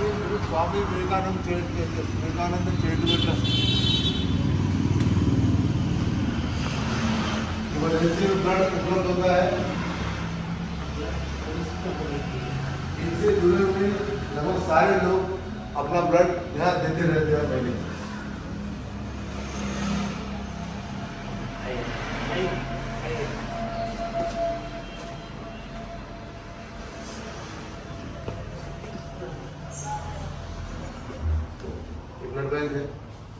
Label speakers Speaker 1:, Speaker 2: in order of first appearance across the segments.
Speaker 1: स्वामी Vivekananda charitable trust emergency में blood उपलब्ध होता है। इनसे जुड़े हुए लगभग सारे लोग अपना ब्लड यहाँ देते रहते हैं पहले। ब्लड बैंक है,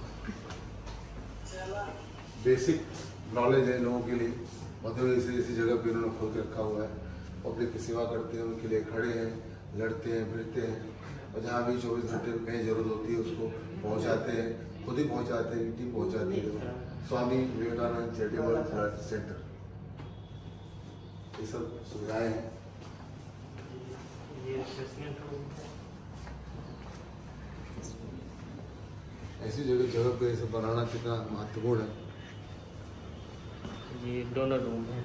Speaker 1: बेसिक नॉलेज है लोगों के लिए। मतलब इसी जगह पे उन्होंने खोल के रखा हुआ है। पब्लिक की सेवा करते हैं, उनके लिए खड़े हैं, लड़ते हैं, फिरते हैं, और जहाँ भी 24 घंटे में कहीं ज़रूरत होती है उसको पहुँचाते हैं, खुद ही पहुँचाते हैं, टीम पहुँचाती है। Swami Vivekananda charitable blood centre, ये सब सुविधाएँ हैं। ऐसी जगह पे इसे बनाना कितना महत्वपूर्ण है।
Speaker 2: ये डोनर रूम है।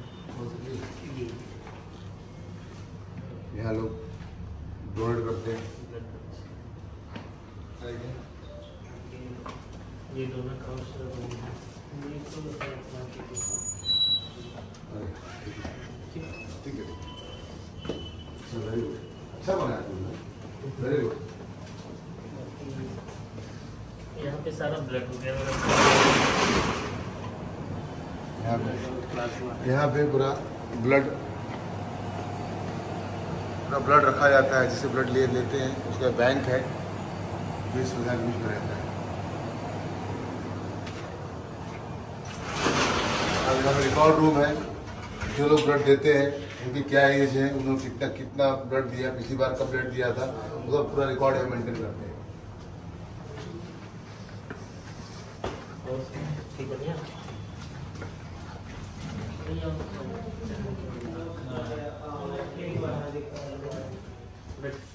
Speaker 1: यहाँ लोग डोनेट करते हैं।
Speaker 2: ये डोनर काउंटर रूम है।
Speaker 1: ठीक है, वेरी गुड, अच्छा बनाया तुमने, वेरी गुड।
Speaker 2: यहाँ पे सारा ब्लड हो गया।
Speaker 1: यहाँ पे पूरा ब्लड रखा जाता है, जिसे ब्लड लेते हैं, उसका बैंक है, ये सुविधा बीच में रहता है। अब यहाँ पे रिकॉर्ड रूम है, जो लोग ब्लड देते हैं उनकी क्या एज है, उन्होंने कितना ब्लड दिया, पिछली बार कब ब्लड दिया था, उसका पूरा रिकॉर्ड है, मेंटेन करते हैं।
Speaker 2: ठीक है।